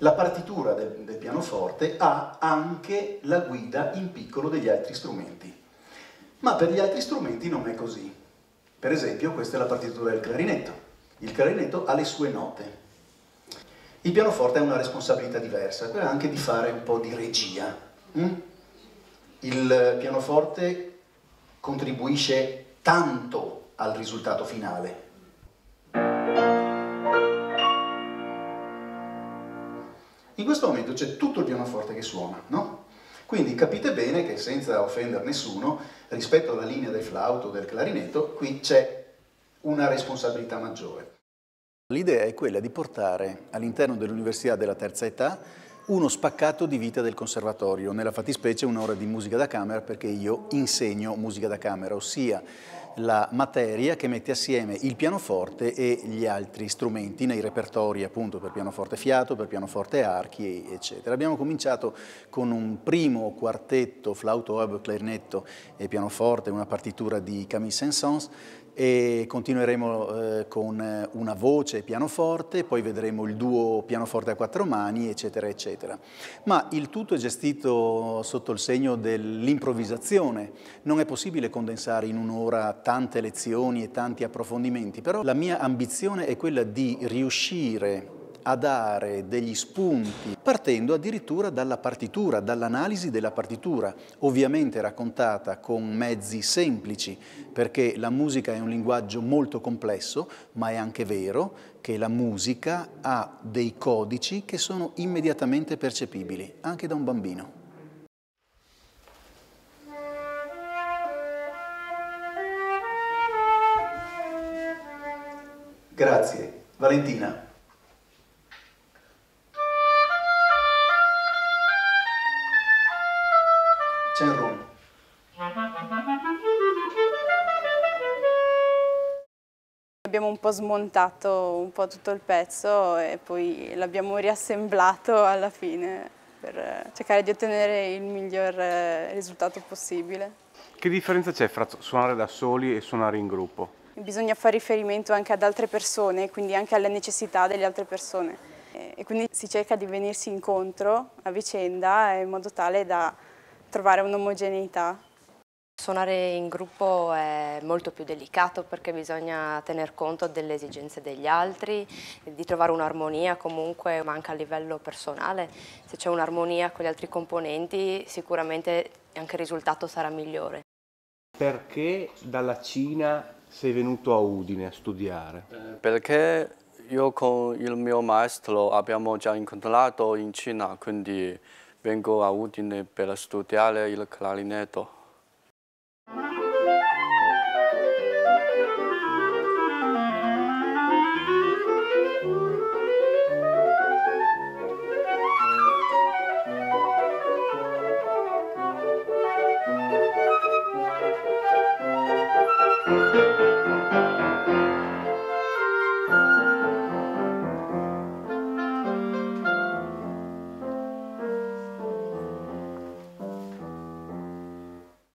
la partitura del pianoforte ha anche la guida in piccolo degli altri strumenti. Ma per gli altri strumenti non è così. Per esempio, questa è la partitura del clarinetto. Il clarinetto ha le sue note. Il pianoforte ha una responsabilità diversa, quella anche di fare un po' di regia. Il pianoforte contribuisce tanto al risultato finale. In questo momento c'è tutto il pianoforte che suona, no? Quindi capite bene che, senza offendere nessuno, rispetto alla linea del flauto o del clarinetto, qui c'è una responsabilità maggiore. L'idea è quella di portare all'interno dell'Università della Terza Età uno spaccato di vita del conservatorio, nella fattispecie un'ora di musica da camera, perché io insegno musica da camera, ossia la materia che mette assieme il pianoforte e gli altri strumenti nei repertori appunto per pianoforte fiato, per pianoforte archi, eccetera. Abbiamo cominciato con un primo quartetto, flauto, oboe, clarinetto e pianoforte, una partitura di Camille Saint-Saëns, e continueremo con una voce e pianoforte, poi vedremo il duo pianoforte a quattro mani, eccetera, eccetera. Ma il tutto è gestito sotto il segno dell'improvvisazione. Non è possibile condensare in un'ora tante lezioni e tanti approfondimenti, però la mia ambizione è quella di riuscire a dare degli spunti, partendo addirittura dalla partitura, dall'analisi della partitura, ovviamente raccontata con mezzi semplici, perché la musica è un linguaggio molto complesso, ma è anche vero che la musica ha dei codici che sono immediatamente percepibili, anche da un bambino. Grazie. Valentina. C'è il rum. Abbiamo un po' smontato un po' tutto il pezzo e poi l'abbiamo riassemblato alla fine per cercare di ottenere il miglior risultato possibile. Che differenza c'è fra suonare da soli e suonare in gruppo? Bisogna fare riferimento anche ad altre persone, quindi anche alle necessità delle altre persone. E quindi si cerca di venirsi incontro a vicenda in modo tale da trovare un'omogeneità. Suonare in gruppo è molto più delicato perché bisogna tener conto delle esigenze degli altri, di trovare un'armonia comunque, ma anche a livello personale. Se c'è un'armonia con gli altri componenti sicuramente anche il risultato sarà migliore. Perché dalla Cina sei venuto a Udine a studiare? Perché io con il mio maestro abbiamo già incontrato in Cina, quindi vengo a Udine per studiare il clarinetto.